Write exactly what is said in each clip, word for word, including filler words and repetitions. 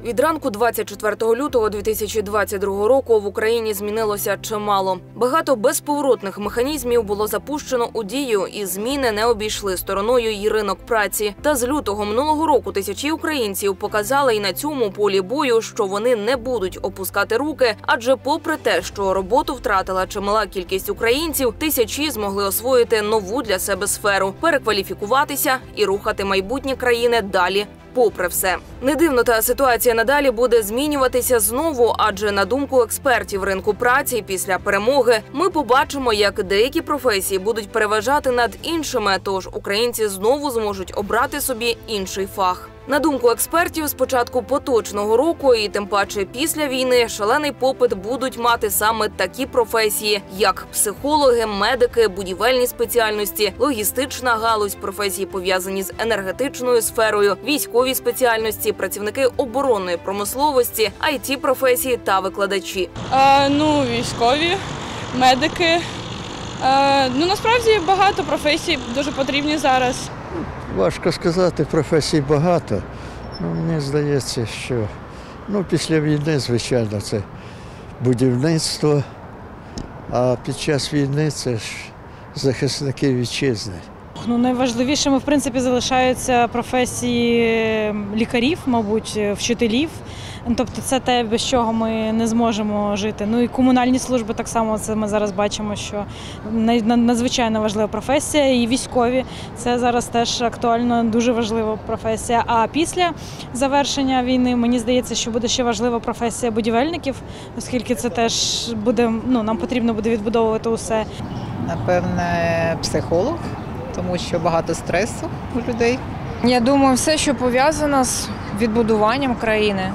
Від ранку двадцять четвертого лютого дві тисячі двадцять другого року в Україні змінилося чимало. Багато безповоротних механізмів було запущено у дію, і зміни не обійшли стороною й ринок праці. Та з лютого минулого року тисячі українців показали і на цьому полі бою, що вони не будуть опускати руки, адже попри те, що роботу втратила чимала кількість українців, тисячі змогли освоїти нову для себе сферу, перекваліфікуватися і рухати майбутнє країни далі. Попри все. Не дивно, та ситуація надалі буде змінюватися знову, адже, на думку експертів ринку праці, після перемоги ми побачимо, як деякі професії будуть переважати над іншими, тож українці знову зможуть обрати собі інший фах. На думку експертів, з початку поточного року і тим паче після війни шалений попит будуть мати саме такі професії, як психологи, медики, будівельні спеціальності, логістична галузь, професії, пов'язані з енергетичною сферою, військові спеціальності, працівники оборонної промисловості, ай ті-професії та викладачі. А, ну, військові, медики. А, ну, насправді багато професій дуже потрібні зараз. Важко сказати, професій багато. Ну, мені здається, що ну, після війни, звичайно, це будівництво, а під час війни це ж захисники вітчизни. Ну, найважливішими, в принципі, залишаються професії лікарів, мабуть, вчителів. Тобто це те, без чого ми не зможемо жити. Ну і комунальні служби так само, це ми зараз бачимо, що надзвичайно важлива професія. І військові, це зараз теж актуально, дуже важлива професія. А після завершення війни, мені здається, що буде ще важлива професія будівельників, оскільки це теж буде, ну, нам потрібно буде відбудовувати усе. Напевне, психолог, тому що багато стресу у людей. Я думаю, все, що пов'язано з відбудуванням країни.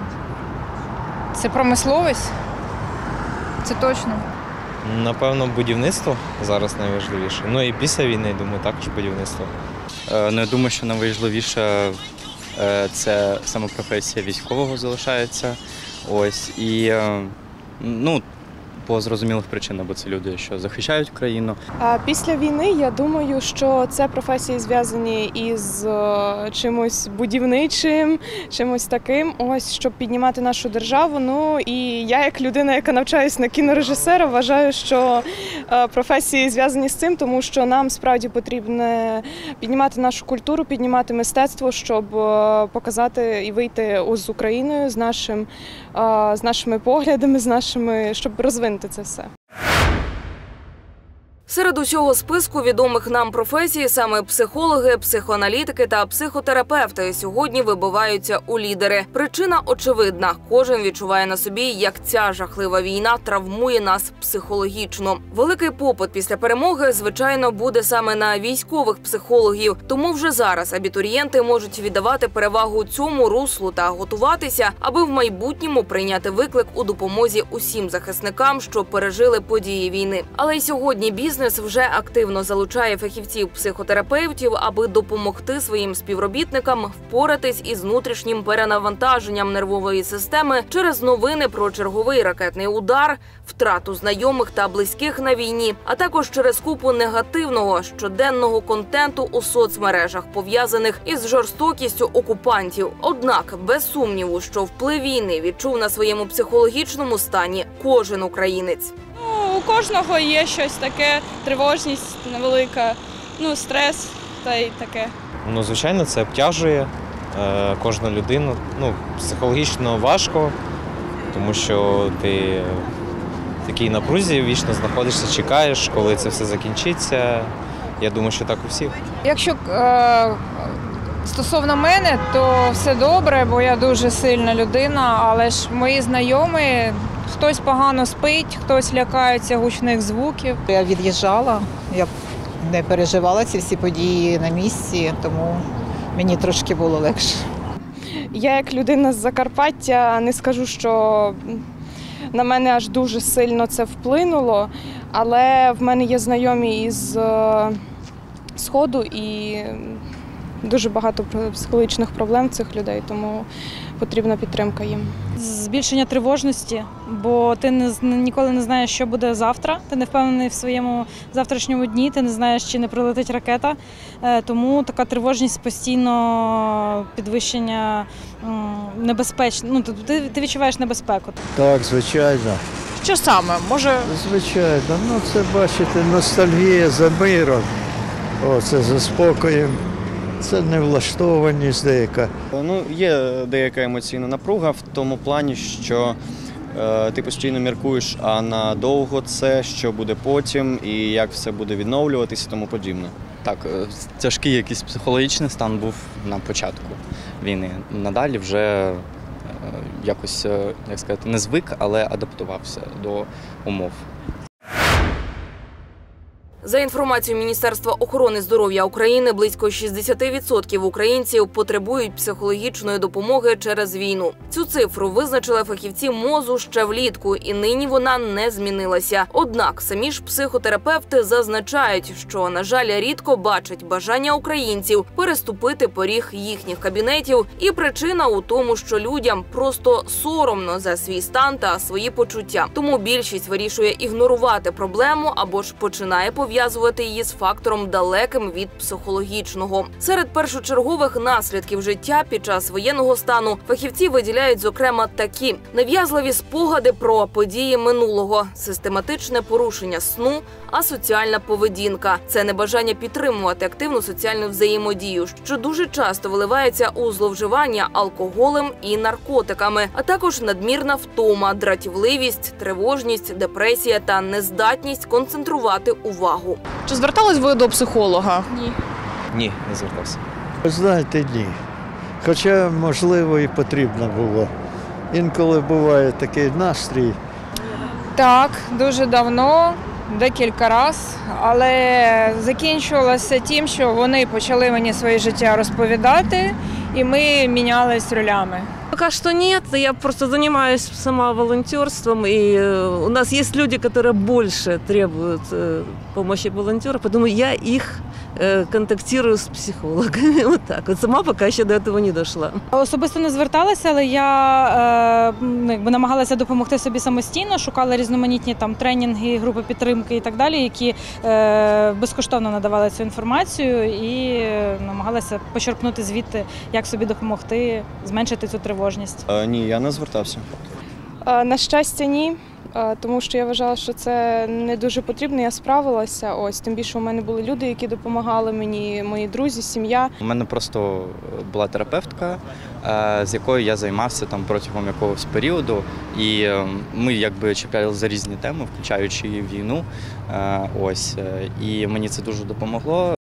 Це промисловість, це точно. Напевно, будівництво зараз найважливіше. Ну і після війни, думаю, також будівництво. Ну, я думаю, що найважливіше це саме професія військового залишається. Ось, і, ну, по зрозумілих причинах, бо це люди, що захищають країну. А після війни, я думаю, що це професії зв'язані із чимось будівничим, чимось таким, ось, щоб піднімати нашу державу. Ну, і я, як людина, яка навчаюсь на кінорежисера, вважаю, що професії зв'язані з цим, тому що нам справді потрібно піднімати нашу культуру, піднімати мистецтво, щоб показати і вийти з Україною, з, нашим, з нашими поглядами, з нашими, щоб розвинути це все. Серед усього списку відомих нам професій саме психологи, психоаналітики та психотерапевти сьогодні вибиваються у лідери. Причина очевидна. Кожен відчуває на собі, як ця жахлива війна травмує нас психологічно. Великий попит після перемоги, звичайно, буде саме на військових психологів. Тому вже зараз абітурієнти можуть віддавати перевагу цьому руслу та готуватися, аби в майбутньому прийняти виклик у допомозі усім захисникам, що пережили події війни. Але й сьогодні бізнес вже активно залучає фахівців-психотерапевтів, аби допомогти своїм співробітникам впоратись із внутрішнім перенавантаженням нервової системи через новини про черговий ракетний удар, втрату знайомих та близьких на війні, а також через купу негативного щоденного контенту у соцмережах, пов'язаних із жорстокістю окупантів. Однак, без сумніву, що вплив війни відчув на своєму психологічному стані кожен українець. У кожного є щось таке, тривожність невелика, ну, стрес та й таке. Ну, звичайно, це обтяжує е, кожну людину. Ну, психологічно важко, тому що ти в такій напрузі вічно знаходишся, чекаєш, коли це все закінчиться. Я думаю, що так у всіх. Якщо е, стосовно мене, то все добре, бо я дуже сильна людина, але ж мої знайомі, хтось погано спить, хтось лякається гучних звуків. Я від'їжджала, я не переживала ці всі події на місці, тому мені трошки було легше. Я, як людина з Закарпаття, не скажу, що на мене аж дуже сильно це вплинуло, але в мене є знайомі із Сходу і дуже багато психологічних проблем цих людей, тому потрібна підтримка їм. збільшення тривожності, бо ти не, ніколи не знаєш, що буде завтра, ти не впевнений в своєму завтрашньому дні, ти не знаєш, чи не прилетить ракета, тому така тривожність постійно, підвищення небезпечно, ну, ти, ти відчуваєш небезпеку. Так, звичайно. Що саме? Може, Звичайно, ну це, бачите, ностальгія за миром, о, це за спокоєм, це невлаштованість деяка. Ну, є деяка емоційна напруга в тому плані, що е, ти постійно міркуєш, а надовго це, що буде потім і як все буде відновлюватися і тому подібне. Так, тяжкий якийсь психологічний стан був на початку війни. Надалі вже якось, як сказати, не звик, але адаптувався до умов. За інформацією Міністерства охорони здоров'я України, близько шістдесят відсотків українців потребують психологічної допомоги через війну. Цю цифру визначили фахівці МОЗу ще влітку, і нині вона не змінилася. Однак самі ж психотерапевти зазначають, що, на жаль, рідко бачать бажання українців переступити поріг їхніх кабінетів. І причина у тому, що людям просто соромно за свій стан та свої почуття. Тому більшість вирішує ігнорувати проблему або ж починає пов'язувати пов'язувати її з фактором далеким від психологічного. Серед першочергових наслідків життя під час воєнного стану фахівці виділяють, зокрема, такі: нав'язливі спогади про події минулого, систематичне порушення сну, асоціальна поведінка. Це небажання підтримувати активну соціальну взаємодію, що дуже часто виливається у зловживання алкоголем і наркотиками, а також надмірна втома, дратівливість, тривожність, депресія та нездатність концентрувати увагу. чи звертались ви до психолога? Ні. Ні, не звертався. Ви знаєте, ні. Хоча, можливо, і потрібно було. Інколи буває такий настрій. Так, дуже давно, декілька разів, але закінчувалося тим, що вони почали мені своє життя розповідати, і ми мінялись ролями. Пока что нет, я просто занимаюсь сама волонтерством, и у нас есть люди, которые больше требуют помощи волонтеров, поэтому я их контактирую з психологами. Вот так. От сама поки ще до цього не дійшла. Особисто не зверталася, але я е, якби намагалася допомогти собі самостійно, шукала різноманітні там тренінги, групи підтримки і так далі, які е, безкоштовно надавали цю інформацію, і намагалася почерпнути звідти, як собі допомогти зменшити цю тривожність. Е, ні, я не звертався. На щастя, ні. Тому що я вважала, що це не дуже потрібно, я справилася. Ось, тим більше у мене були люди, які допомагали мені, мої друзі, сім'я. У мене просто була терапевтка, з якою я займався там протягом якогось періоду, і ми якби чіплялися за різні теми, включаючи і війну. Ось, і мені це дуже допомогло.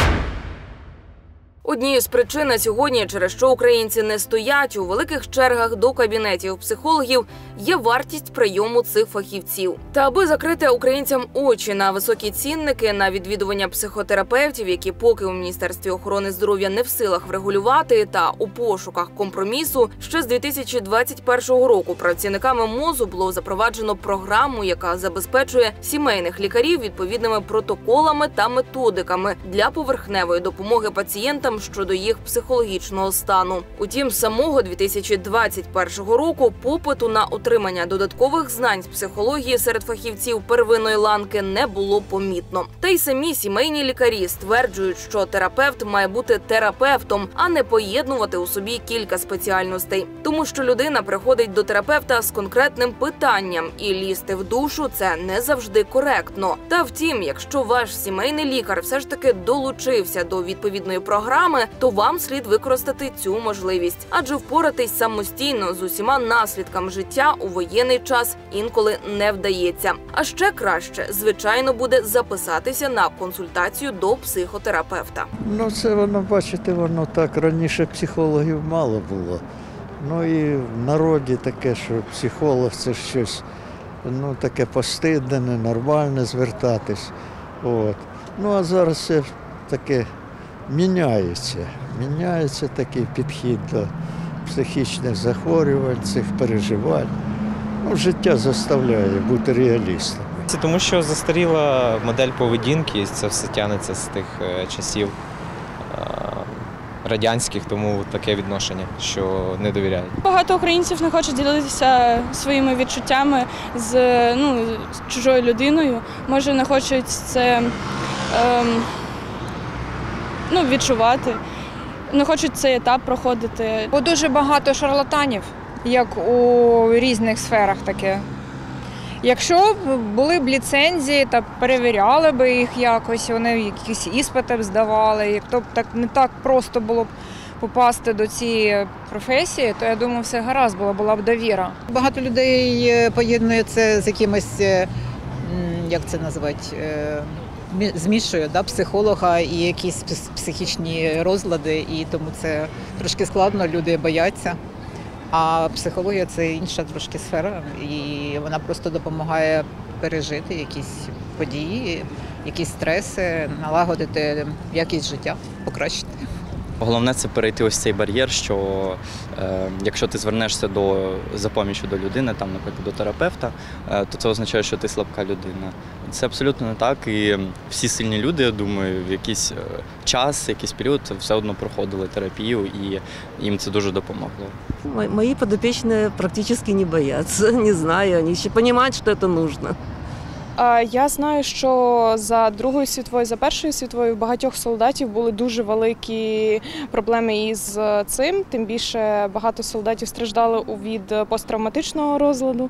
Однією з причин на сьогодні, через що українці не стоять у великих чергах до кабінетів психологів, є вартість прийому цих фахівців. Та аби закрити українцям очі на високі цінники, на відвідування психотерапевтів, які поки у Міністерстві охорони здоров'я не в силах врегулювати, та у пошуках компромісу, ще з дві тисячі двадцять першого року працівниками МОЗу було запроваджено програму, яка забезпечує сімейних лікарів відповідними протоколами та методиками для поверхневої допомоги пацієнтам щодо їх психологічного стану. Утім, з самого дві тисячі двадцять першого року попиту на отримання додаткових знань з психології серед фахівців первинної ланки не було помітно. Та й самі сімейні лікарі стверджують, що терапевт має бути терапевтом, а не поєднувати у собі кілька спеціальностей. Тому що людина приходить до терапевта з конкретним питанням, і лізти в душу – це не завжди коректно. Та втім, якщо ваш сімейний лікар все ж таки долучився до відповідної програми, то вам слід використати цю можливість. Адже впоратись самостійно з усіма наслідками життя у воєнний час інколи не вдається. А ще краще, звичайно, буде записатися на консультацію до психотерапевта. Ну це воно, бачите, воно так, раніше психологів мало було. Ну і в народі таке, що психолог – це щось, ну таке постидне, ненормальне звертатись. От. Ну а зараз все таке міняється. Міняється такий підхід до психічних захворювань, цих переживань. Ну, життя заставляє бути реалістом. Це тому, що застаріла модель поведінки, це все тягнеться з тих часів радянських, тому таке відношення, що не довіряють. Багато українців не хочуть ділитися своїми відчуттями з, ну, з чужою людиною. Може, не хочуть це ем, ну, відчувати, не хочуть цей етап проходити. Бо дуже багато шарлатанів, як у різних сферах таке. Якщо б були б ліцензії та перевіряли б їх якось, вони якісь іспити б здавали, якщо б так не так просто було б попасти до цієї професії, то я думаю, все гаразд було, була б довіра. Багато людей поєднує це з якимось, як це назвати, змішує, да, психолога і якісь психічні розлади, і тому це трошки складно, люди бояться. А психологія – це інша трошки сфера, і вона просто допомагає пережити якісь події, якісь стреси, налагодити якість життя, покращити. Головне – це перейти ось цей бар'єр, що е, якщо ти звернешся до, за поміччю до людини, там, наприклад, до терапевта, е, то це означає, що ти слабка людина. Це абсолютно не так, і всі сильні люди, я думаю, в якийсь час, якийсь період все одно проходили терапію, і їм це дуже допомогло. Мои подопечные практически не боятся, не знаю, они еще понимают, что это нужно. Я знаю, що за Другою світовою, за Першою світовою в багатьох солдатів були дуже великі проблеми із цим. Тим більше багато солдатів страждали від посттравматичного розладу.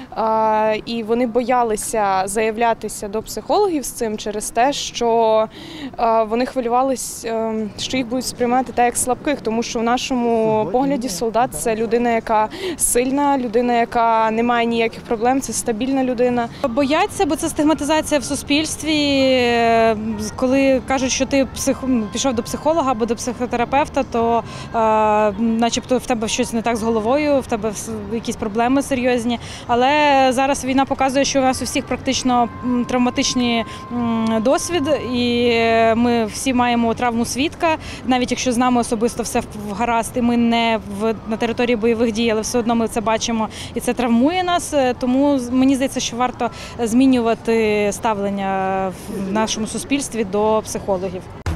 І вони боялися заявлятися до психологів з цим через те, що вони хвилювалися, що їх будуть сприймати так як слабких, тому що в нашому погляді солдат – це людина, яка сильна, людина, яка не має ніяких проблем, це стабільна людина. Бояться, бо це стигматизація в суспільстві. Коли кажуть, що ти псих... пішов до психолога або до психотерапевта, то е, начебто в тебе щось не так з головою, в тебе якісь проблеми серйозні. Але зараз війна показує, що у нас у всіх практично травматичний досвід, і ми всі маємо травму свідка, навіть якщо з нами особисто все гаразд, і ми не в, на території бойових дій, але все одно ми це бачимо, і це травмує нас. Тому мені здається, що варто змінювати ставлення в нашому суспільстві до психологів.